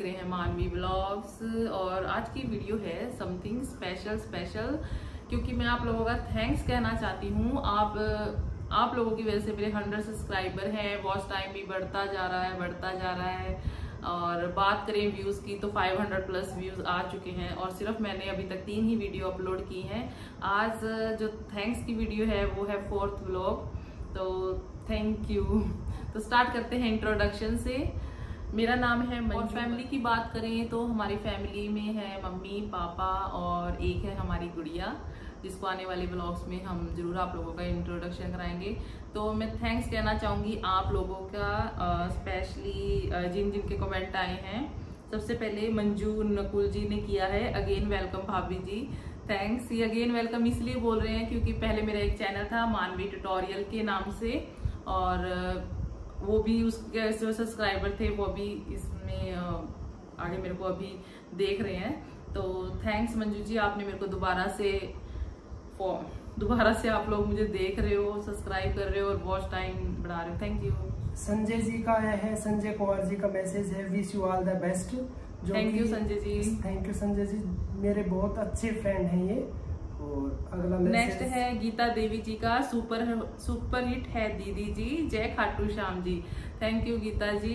रहे हैं मानवी ब्लॉग्स। और आज की वीडियो है समथिंग स्पेशल क्योंकि मैं आप लोगों का थैंक्स कहना चाहती हूँ। आप लोगों की वजह से मेरे 100 सब्सक्राइबर हैं, वॉच टाइम भी बढ़ता जा रहा है। और बात करें व्यूज की तो 500 प्लस व्यूज आ चुके हैं और सिर्फ मैंने अभी तक 3 ही वीडियो अपलोड की हैं। आज जो थैंक्स की वीडियो है वो है 4th व्लॉग, तो थैंक यू। तो स्टार्ट करते हैं इंट्रोडक्शन से। मेरा नाम है मंजू। और फैमिली की बात करें तो हमारी फैमिली में है मम्मी पापा और एक है हमारी गुड़िया, जिसको आने वाले व्लॉग्स में हम जरूर आप लोगों का इंट्रोडक्शन कराएंगे। तो मैं थैंक्स कहना चाहूँगी आप लोगों का, स्पेशली जिन के कमेंट आए हैं। सबसे पहले मंजू नकुल जी ने किया है, अगेन वेलकम भाभी जी, थैंक्स। ये अगेन वेलकम इसलिए बोल रहे हैं क्योंकि पहले मेरा एक चैनल था मानवी ट्यूटोरियल के नाम से, और वो भी उसके जो सब्सक्राइबर थे वो भी इसमें आगे मेरे को अभी देख रहे हैं। तो थैंक्स मंजू जी, आपने मेरे को दोबारा से आप लोग मुझे देख रहे हो, सब्सक्राइब कर रहे हो और वॉच टाइम बढ़ा रहे हो, थैंक यू। संजय जी का है, संजय कुमार जी का मैसेज है, wish you all the best. Thank you Sanjay ji. Thank you Sanjay ji, मेरे बहुत अच्छे फ्रेंड हैं ये। और अगला नेक्स्ट है गीता देवी जी का, सुपर हिट है दीदी जी, जय खाटू श्याम जी, थैंक यू गीता जी।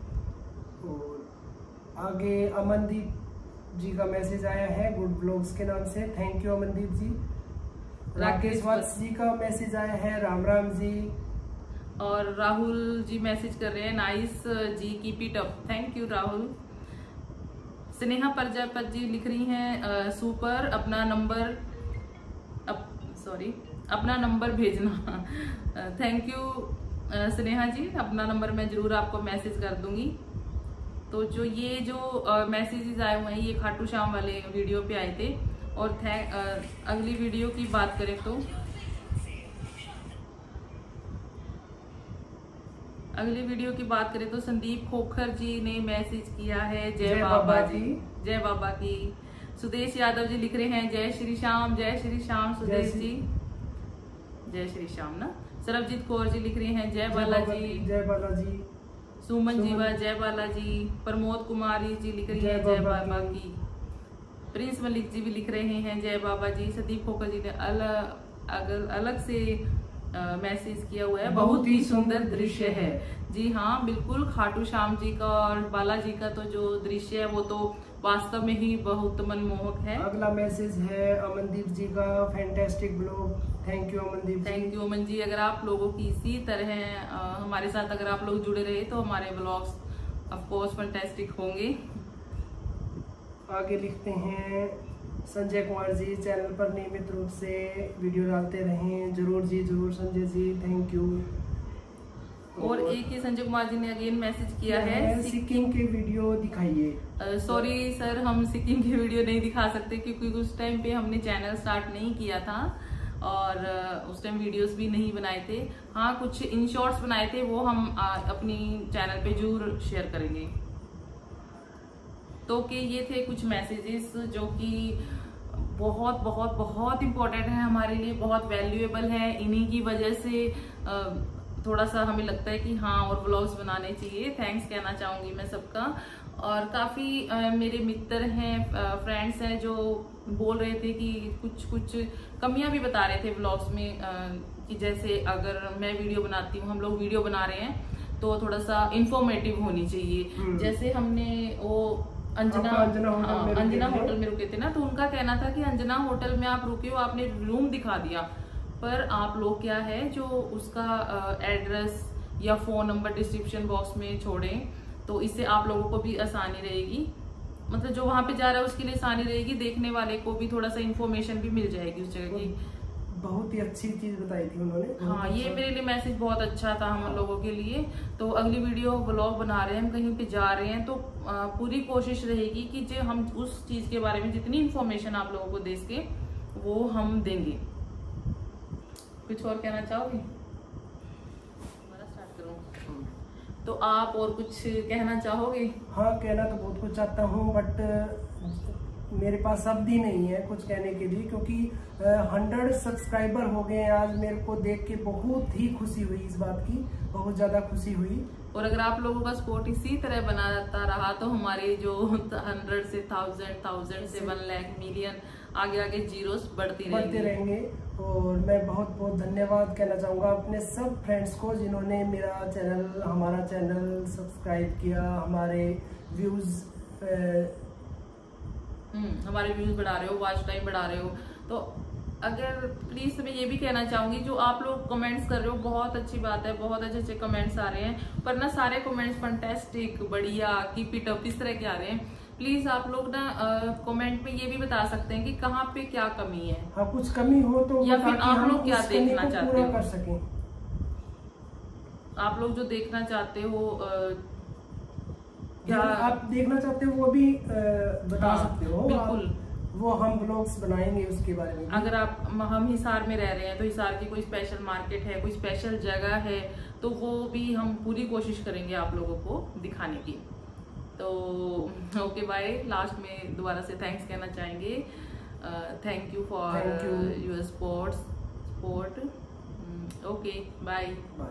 और आगे अमनदीप जी का मैसेज आया है गुड ब्लॉग्स के नाम से, थैंक यू अमनदीप जी। राकेश वत्स जी का मैसेज आया है, राम राम जी। और राहुल जी मैसेज कर रहे हैं, nice ji keep it up, thank you Rahul. Sneha Prajapat ji लिख रही हैं सुपर, अपना नंबर भेजना, थैंक यू स्नेहा जी, अपना नंबर मैं जरूर आपको मैसेज कर दूंगी। तो जो मैसेजेस आए हुए हैं ये खाटू श्याम वाले वीडियो पे आए थे। और अगली वीडियो की बात करें तो संदीप खोखर जी ने मैसेज किया है, जय बाबा जी, जय बाबा की। सुदेश यादव जी लिख रहे हैं जय श्री श्याम, जय श्री श्याम सुदेश जी, जय श्री श्याम ना। सरबजीत कौर जी लिख रहे हैं जय बालाजी, जय बालाजी। सुमन जीवा जय बालाजी। प्रमोद कुमारी जी लिख रही है जय बाबा की। प्रिंस मलिक जी भी लिख रहे हैं जय बाबा जी। सदीप खोखर जी ने अलग से मैसेज किया हुआ है, बहुत ही सुंदर दृश्य है। जी हाँ बिल्कुल, खाटू श्याम जी का और बालाजी का तो जो दृश्य है वो तो वास्तव में ही बहुत मनमोहक है। अगला मैसेज है अमनदीप जी का, fantastic blog, thank you Amandeep ji. Thank you Aman ji. अगर आप लोगों की इसी तरह हमारे साथ अगर आप लोग जुड़े रहे तो हमारे व्लॉग्स ऑफ कोर्स फैंटास्टिक होंगे। आगे लिखते हैं संजय कुमार जी, चैनल पर नियमित रूप से वीडियो डालते रहें, जरूर जी जरूर संजय जी, थैंक यू। और एक ही संजय कुमार जी ने अगेन मैसेज किया है, सिक्किम के वीडियो दिखाइए। सॉरी सर, हम सिक्किम के वीडियो नहीं दिखा सकते क्योंकि उस टाइम पे हमने चैनल स्टार्ट नहीं किया था और उस टाइम वीडियोस भी नहीं बनाए थे। हाँ कुछ इन शॉर्ट्स बनाए थे, वो हम अपनी चैनल पे जरूर शेयर करेंगे। तो कि ये थे कुछ मैसेजेस जो कि बहुत बहुत बहुत इम्पोर्टेंट है हमारे लिए, बहुत वैल्यूएबल है। इन्हीं की वजह से थोड़ा सा हमें लगता है कि हाँ और व्लॉग्स बनाने चाहिए। थैंक्स कहना चाहूंगी मैं सबका। और काफी मेरे मित्र हैं, फ्रेंड्स हैं जो बोल रहे थे कि कुछ कमियां भी बता रहे थे व्लॉग्स में, कि जैसे अगर मैं वीडियो बनाती हूँ, हम लोग वीडियो बना रहे हैं तो थोड़ा सा इंफॉर्मेटिव होनी चाहिए। जैसे हमने वो अंजना होटल में रुके थे ना, तो उनका कहना था कि अंजना होटल में आप रुके हो, आपने रूम दिखा दिया, पर आप लोग क्या है जो उसका एड्रेस या फोन नंबर डिस्क्रिप्शन बॉक्स में छोड़ें, तो इससे आप लोगों को भी आसानी रहेगी। मतलब जो वहां पे जा रहा है उसके लिए आसानी रहेगी, देखने वाले को भी थोड़ा सा इन्फॉर्मेशन भी मिल जाएगी उस जगह की। बहुत ही अच्छी चीज बताई थी उन्होंने। हाँ ये मेरे लिए मैसेज बहुत अच्छा था हम लोगों के लिए। तो अगली वीडियो व्लॉग बना रहे हैं, हम कहीं पे जा रहे हैं तो पूरी कोशिश रहेगी कि जो हम उस चीज के बारे में जितनी इन्फॉर्मेशन आप लोगों को दे सके वो हम देंगे। कुछ और कहना चाहोगे? स्टार्ट करूं तो आप और कुछ कहना चाहोगे? हाँ कहना तो बहुत कुछ चाहता हूँ, बट मेरे पास शब्द ही नहीं है कुछ कहने के लिए, क्योंकि 100 सब्सक्राइबर हो गए आज। मेरे को देख के बहुत ही खुशी हुई, इस बात की बहुत ज्यादा खुशी हुई। और अगर आप लोगों का सपोर्ट इसी तरह बनाता रहा तो हमारे जो 100 से 1000 से 1 लाख मिलियन आगे आगे जीरोस बढ़ते रहेंगे। और मैं बहुत बहुत धन्यवाद कहना चाहूँगा अपने सब फ्रेंड्स को जिन्होंने हमारा चैनल सब्सक्राइब किया, हमारे व्यूज बढ़ा रहे हो, वॉच टाइम बढ़ा रहे हो। तो अगर प्लीज मैं ये भी कहना चाहूंगी, जो आप लोग कमेंट्स कर रहे हो बहुत अच्छी बात है, बहुत अच्छे अच्छे कमेंट्स आ रहे हैं, पर ना सारे कमेंट्स फैंटास्टिक, बढ़िया, कीप इट अप इस तरह के आ रहे हैं। प्लीज आप लोग ना कमेंट में ये भी बता सकते हैं कि कहाँ पे क्या कमी है। हाँ, कुछ कमी हो तो या फिर आप लोग क्या देखना चाहते हो, कर सकें। आप लोग जो देखना चाहते हो क्या आप देखना चाहते हो वो भी बता सकते हो। बिल्कुल, वो हम ब्लॉग्स बनाएंगे उसके बारे में। अगर हम हिसार में रह रहे हैं तो हिसार की कोई स्पेशल मार्केट है, कोई स्पेशल जगह है, तो वो भी हम पूरी कोशिश करेंगे आप लोगों को दिखाने की। तो ओके बाय। लास्ट में दोबारा से थैंक्स कहना चाहेंगे। Thank you for your support. Okay bye.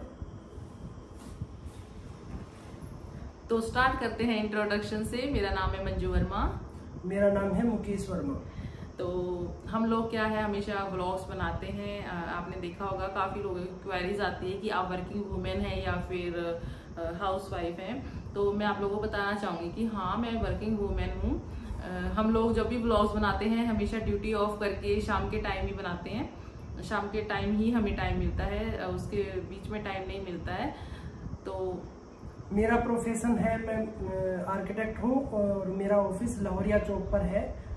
तो स्टार्ट करते हैं इंट्रोडक्शन से। मेरा नाम है मंजू वर्मा। मेरा नाम है मुकेश वर्मा। तो हम लोग क्या है, हमेशा व्लॉग्स बनाते हैं। आपने देखा होगा काफ़ी लोगों की क्वेरीज आती है कि आप वर्किंग वुमेन है या फिर हाउस वाइफ हैं। तो मैं आप लोगों को बताना चाहूँगी कि हाँ, मैं वर्किंग वुमेन हूँ। हम लोग जब भी व्लॉग्स बनाते हैं हमेशा ड्यूटी ऑफ करके शाम के टाइम ही बनाते हैं। शाम के टाइम ही हमें टाइम मिलता है, उसके बीच में टाइम नहीं मिलता है। तो मेरा प्रोफेशन है, मैं आर्किटेक्ट हूँ और मेरा ऑफिस लाहौरिया चौक पर है।